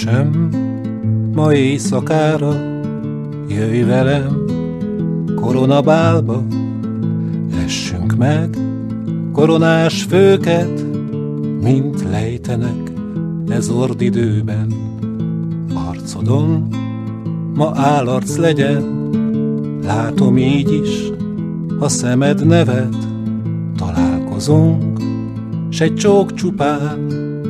Kedvesem, ma éjszakára jöjj velem koronabálba, essünk meg koronás főket, mint lejtenek ez ordidőben. Arcodon ma állarc legyen, látom így is, ha szemed nevet. Találkozunk, s egy csók csupán,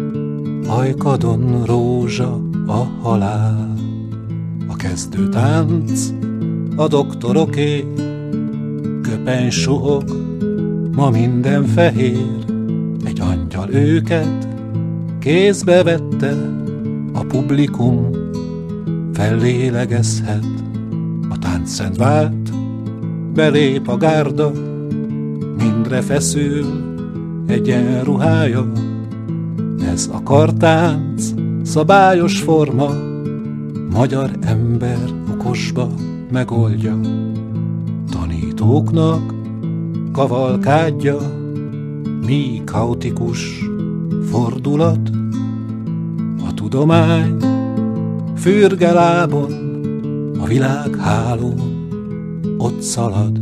ajkadon rózsa a halál. A kezdő tánc a doktoroké, köpeny suhog, ma minden fehér. Egy angyal őket kézbe vette, a publikum fellélegezhet. A táncrend vált, belép a gárda, mindre feszül egyenruhája. Ez a kartánc szabályos forma, magyar ember okosba megoldja. Tanítóknak kavalkádja, mi kaotikus fordulat. A tudomány fürge lábon, a világ hálón ott szalad.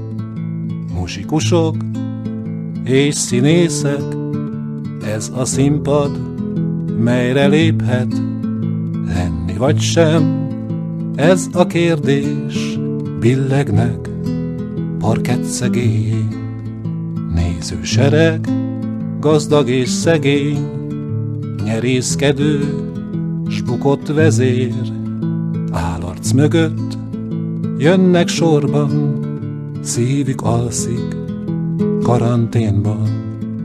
Muzsikusok és színészek, ez a színpad, melyre léphet. Lenni vagy sem, ez a kérdés, billegnek parkett szegélyén. Nézősereg, gazdag és szegény, nyerészkedő, s bukott vezér. Állarc mögött jönnek sorban, szívük alszik karanténban.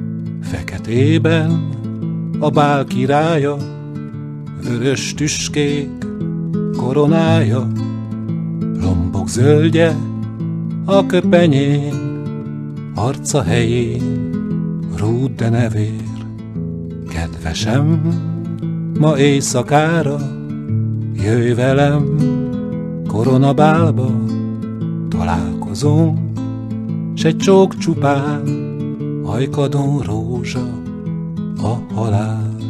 Feketében a bál királya, vörös tüskék koronája. Lombok zöldje a köpenyén, arca helyén rúd de nevér. Kedvesem, ma éjszakára jöjj velem koronabálba. Találkozunk, s egy csók csupán, ajkadon rózsa a halál.